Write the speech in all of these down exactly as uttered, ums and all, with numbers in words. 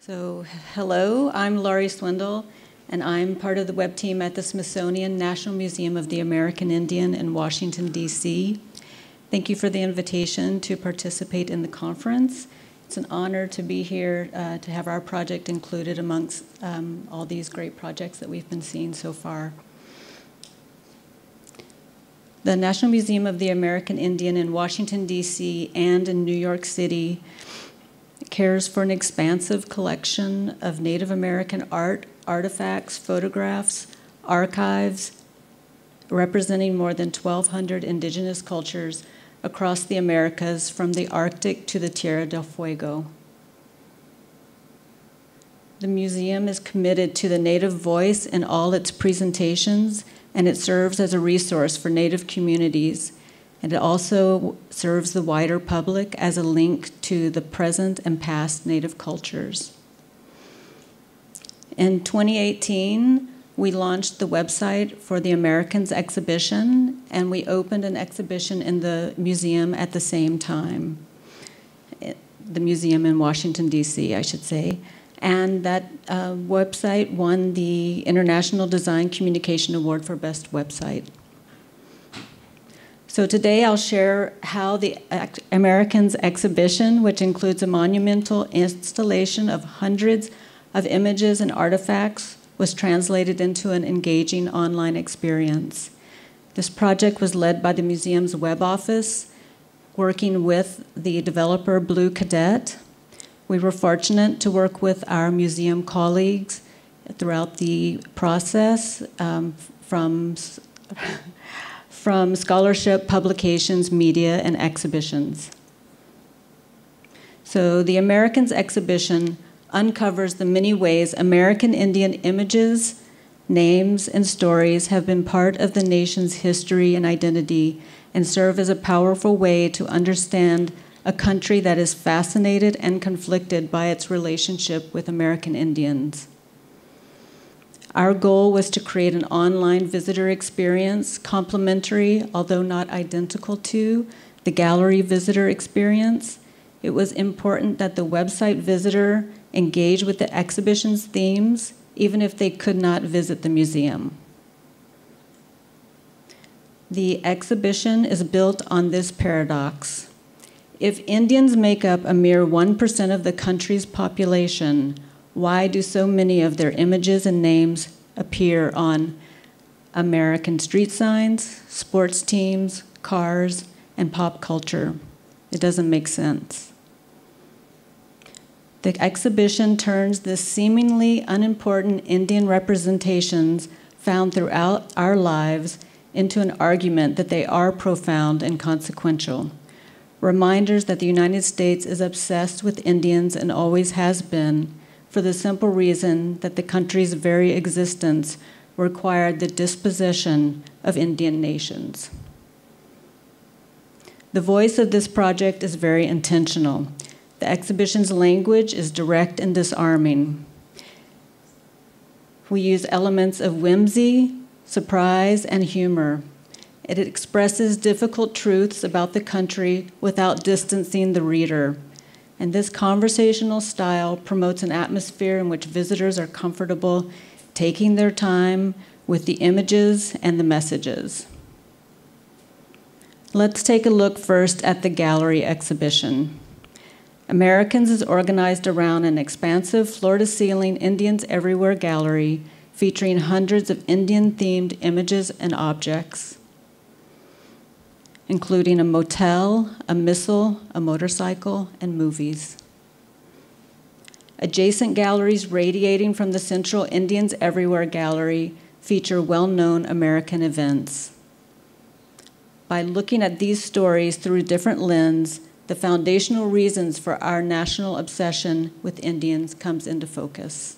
So, hello, I'm Laurie Swindle, and I'm part of the web team at the Smithsonian National Museum of the American Indian in Washington, D C Thank you for the invitation to participate in the conference. It's an honor to be here uh, to have our project included amongst um, all these great projects that we've been seeing so far. The National Museum of the American Indian in Washington, D C and in New York City cares for an expansive collection of Native American art, artifacts, photographs, archives, representing more than twelve hundred indigenous cultures across the Americas, from the Arctic to the Tierra del Fuego. The museum is committed to the Native voice in all its presentations, and it serves as a resource for Native communities. And it also serves the wider public as a link to the present and past Native cultures. In twenty eighteen, we launched the website for the Americans exhibition, and we opened an exhibition in the museum at the same time. The museum in Washington, D C, I should say. And that uh, website won the International Design Communication Award for Best Website. So today I'll share how the Americans exhibition, which includes a monumental installation of hundreds of images and artifacts, was translated into an engaging online experience. This project was led by the museum's web office, working with the developer Blue Cadet. We were fortunate to work with our museum colleagues throughout the process, um, from from scholarship, publications, media, and exhibitions. So the Americans exhibition uncovers the many ways American Indian images, names, and stories have been part of the nation's history and identity, and serve as a powerful way to understand a country that is fascinated and conflicted by its relationship with American Indians. Our goal was to create an online visitor experience complementary, although not identical to, the gallery visitor experience. It was important that the website visitor engage with the exhibition's themes, even if they could not visit the museum. The exhibition is built on this paradox. If Indians make up a mere one percent of the country's population, why do so many of their images and names appear on American street signs, sports teams, cars, and pop culture? It doesn't make sense. The exhibition turns the seemingly unimportant Indian representations found throughout our lives into an argument that they are profound and consequential. Reminders that the United States is obsessed with Indians and always has been, for the simple reason that the country's very existence required the dispossession of Indian nations. The voice of this project is very intentional. The exhibition's language is direct and disarming. We use elements of whimsy, surprise, and humor. It expresses difficult truths about the country without distancing the reader. And this conversational style promotes an atmosphere in which visitors are comfortable taking their time with the images and the messages. Let's take a look first at the gallery exhibition. Americans is organized around an expansive floor-to-ceiling Indians Everywhere gallery featuring hundreds of Indian-themed images and objects, including a motel, a missile, a motorcycle, and movies. Adjacent galleries radiating from the central Indians Everywhere gallery feature well-known American events. By looking at these stories through a different lens, the foundational reasons for our national obsession with Indians comes into focus.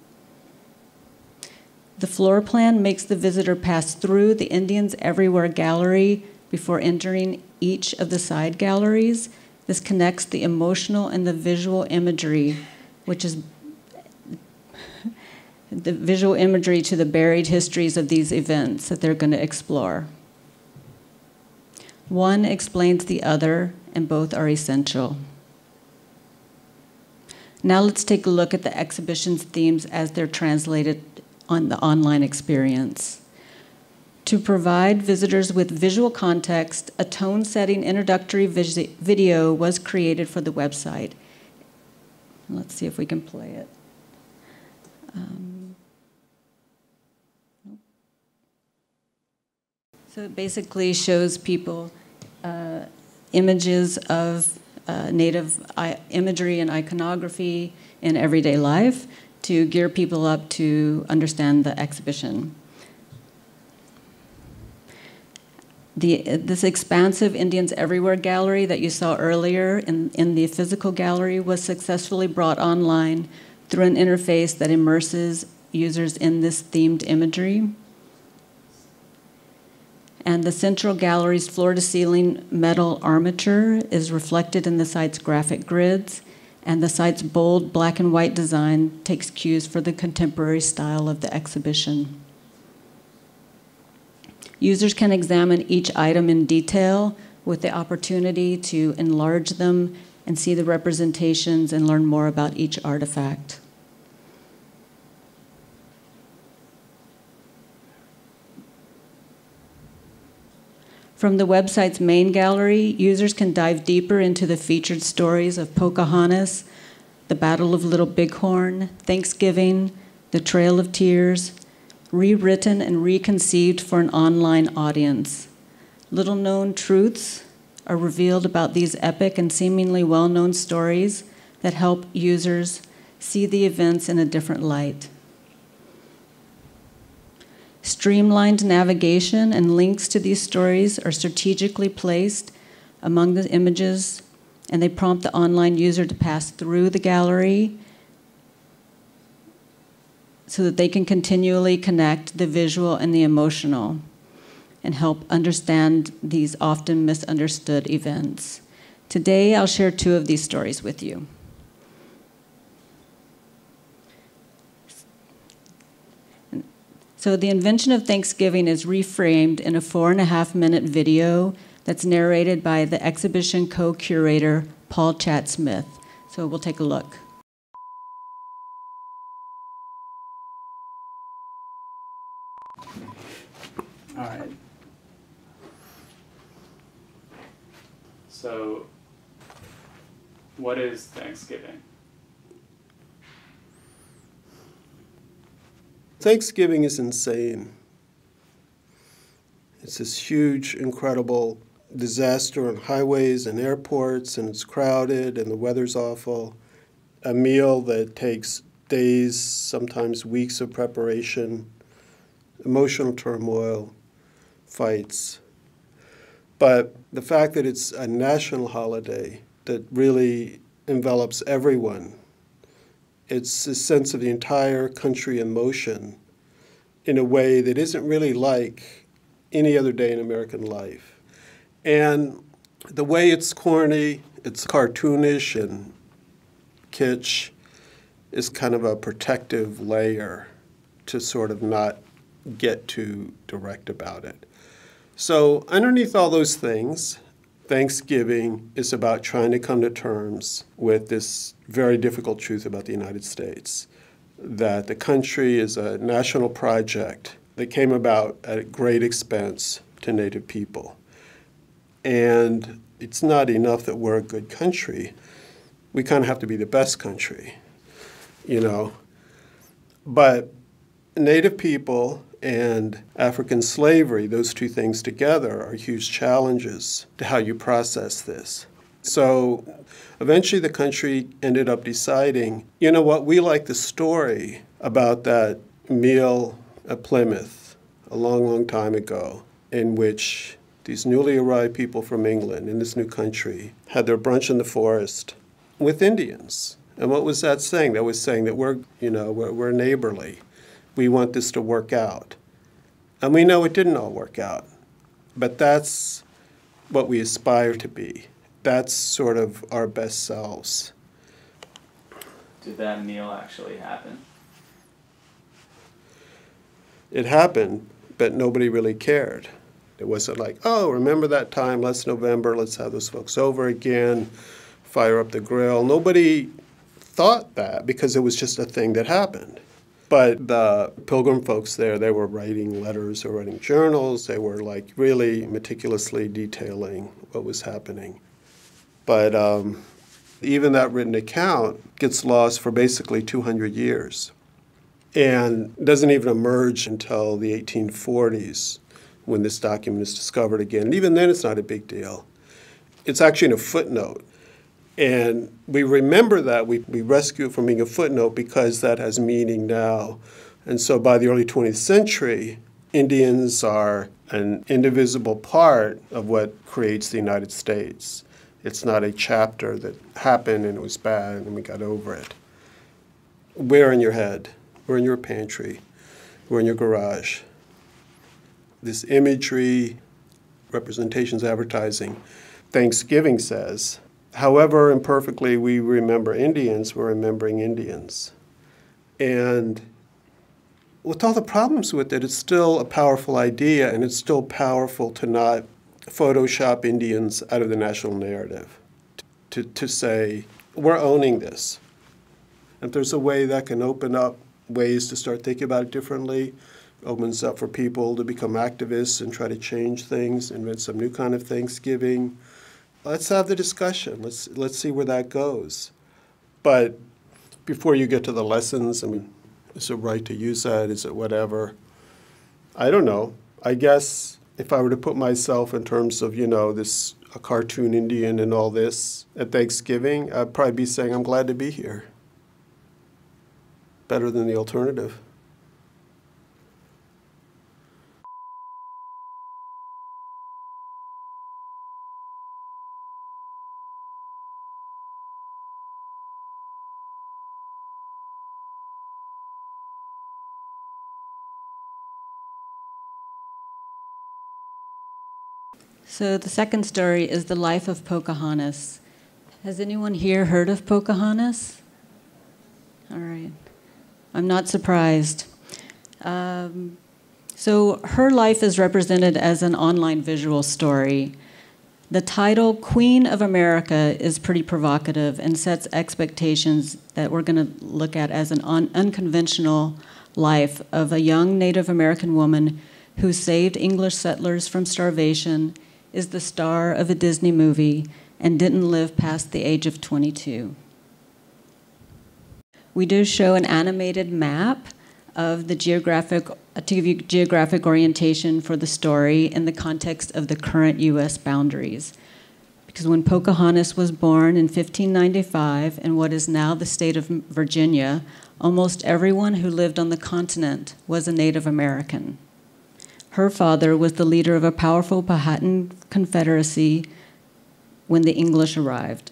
The floor plan makes the visitor pass through the Indians Everywhere gallery before entering each of the side galleries. This connects the emotional and the visual imagery, which is the visual imagery to the buried histories of these events that they're going to explore. One explains the other, and both are essential. Now let's take a look at the exhibition's themes as they're translated on the online experience. To provide visitors with visual context, a tone-setting introductory video was created for the website. Let's see if we can play it. Um, so it basically shows people uh, images of uh, native imagery and iconography in everyday life to gear people up to understand the exhibition. The, this expansive Indians Everywhere gallery that you saw earlier in, in the physical gallery was successfully brought online through an interface that immerses users in this themed imagery. And the central gallery's floor-to-ceiling metal armature is reflected in the site's graphic grids, and the site's bold black and white design takes cues for the contemporary style of the exhibition. Users can examine each item in detail with the opportunity to enlarge them and see the representations and learn more about each artifact. From the website's main gallery, users can dive deeper into the featured stories of Pocahontas, the Battle of Little Bighorn, Thanksgiving, the Trail of Tears, rewritten and reconceived for an online audience. Little-known truths are revealed about these epic and seemingly well-known stories that help users see the events in a different light. Streamlined navigation and links to these stories are strategically placed among the images, and they prompt the online user to pass through the gallery so that they can continually connect the visual and the emotional and help understand these often misunderstood events. Today, I'll share two of these stories with you. So the invention of Thanksgiving is reframed in a four and a half minute video that's narrated by the exhibition co-curator, Paul Chatt-Smith. So we'll take a look. All right. So, what is Thanksgiving? Thanksgiving is insane. It's this huge, incredible disaster on highways and airports, and it's crowded, and the weather's awful. A meal that takes days, sometimes weeks of preparation, emotional turmoil, fights. But the fact that it's a national holiday that really envelops everyone, it's a sense of the entire country in motion in a way that isn't really like any other day in American life. And the way it's corny, it's cartoonish and kitsch, is kind of a protective layer to sort of not get too direct about it. So underneath all those things, Thanksgiving is about trying to come to terms with this very difficult truth about the United States, that the country is a national project that came about at great expense to Native people. And it's not enough that we're a good country. We kind of have to be the best country, you know. But Native people and African slavery, those two things together, are huge challenges to how you process this. So eventually the country ended up deciding, you know what, we like the story about that meal at Plymouth a long, long time ago, in which these newly arrived people from England in this new country had their brunch in the forest with Indians. And what was that saying? That was saying that we're, you know, we're, we're neighborly. We want this to work out. And we know it didn't all work out, but that's what we aspire to be. That's sort of our best selves. Did that meal actually happen? It happened, but nobody really cared. It wasn't like, oh, remember that time, last November, let's have those folks over again, fire up the grill. Nobody thought that because it was just a thing that happened. But the Pilgrim folks there, they were writing letters or writing journals. They were like really meticulously detailing what was happening. But um, even that written account gets lost for basically two hundred years and doesn't even emerge until the eighteen forties when this document is discovered again. And even then, it's not a big deal. It's actually in a footnote. And we remember that. We, we rescue it from being a footnote because that has meaning now. And so by the early twentieth century, Indians are an indivisible part of what creates the United States. It's not a chapter that happened and it was bad and we got over it. Where in your head? Where in your pantry? Where in your garage? This imagery, representations, advertising, Thanksgiving says, however imperfectly we remember Indians, we're remembering Indians. And with all the problems with it, it's still a powerful idea, and it's still powerful to not Photoshop Indians out of the national narrative, to, to say, we're owning this. If there's a way that can open up ways to start thinking about it differently, opens up for people to become activists and try to change things, invent some new kind of Thanksgiving. Let's have the discussion. Let's let's see where that goes. But before you get to the lessons, I mean, is it right to use that? Is it whatever? I don't know. I guess if I were to put myself in terms of, you know, this a cartoon Indian and all this at Thanksgiving, I'd probably be saying I'm glad to be here. Better than the alternative. So the second story is the life of Pocahontas. Has anyone here heard of Pocahontas? All right. I'm not surprised. Um, so her life is represented as an online visual story. The title, Queen of America, is pretty provocative and sets expectations that we're going to look at as an un- unconventional life of a young Native American woman who saved English settlers from starvation, is the star of a Disney movie, and didn't live past the age of twenty-two. We do show an animated map of the geographic, to give you geographic orientation for the story in the context of the current U S boundaries. Because when Pocahontas was born in fifteen ninety-five in what is now the state of Virginia, almost everyone who lived on the continent was a Native American. Her father was the leader of a powerful Powhatan confederacy when the English arrived.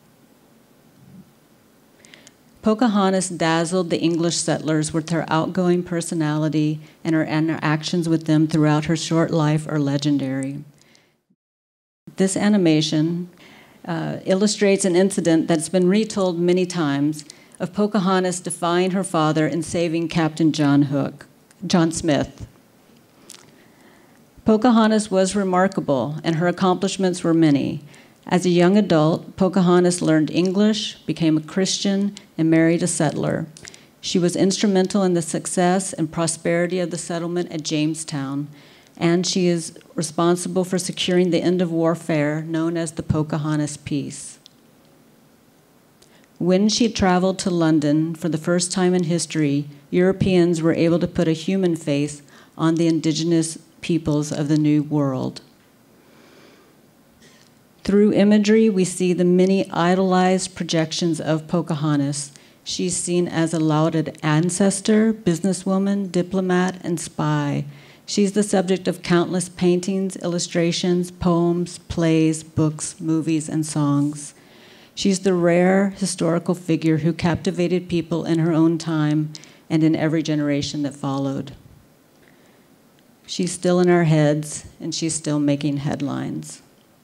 Pocahontas dazzled the English settlers with her outgoing personality, and her interactions with them throughout her short life are legendary. This animation uh, illustrates an incident that's been retold many times of Pocahontas defying her father and saving Captain John Hook, John Smith. Pocahontas was remarkable, and her accomplishments were many. As a young adult, Pocahontas learned English, became a Christian, and married a settler. She was instrumental in the success and prosperity of the settlement at Jamestown, and she is responsible for securing the end of warfare known as the Pocahontas Peace. When she traveled to London for the first time in history, Europeans were able to put a human face on the indigenous peoples of the New World. Through imagery, we see the many idolized projections of Pocahontas. She's seen as a lauded ancestor, businesswoman, diplomat, and spy. She's the subject of countless paintings, illustrations, poems, plays, books, movies, and songs. She's the rare historical figure who captivated people in her own time and in every generation that followed. She's still in our heads, and she's still making headlines.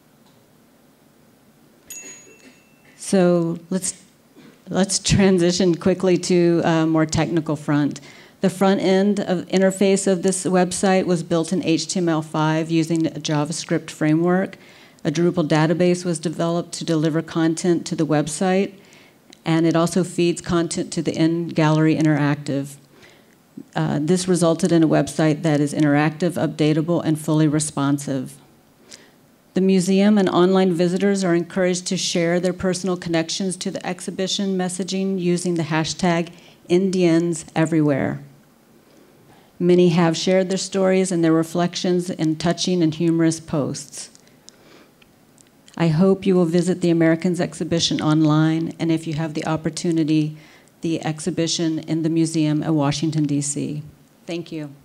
So let's, let's transition quickly to a more technical front. The front end of interface of this website was built in H T M L five using a JavaScript framework. A Drupal database was developed to deliver content to the website. and it also feeds content to the in-gallery interactive. Uh, this resulted in a website that is interactive, updatable, and fully responsive. The museum and online visitors are encouraged to share their personal connections to the exhibition messaging using the hashtag Indians Everywhere. Many have shared their stories and their reflections in touching and humorous posts. I hope you will visit the Americans exhibition online, and if you have the opportunity, the exhibition in the museum at Washington, D C Thank you.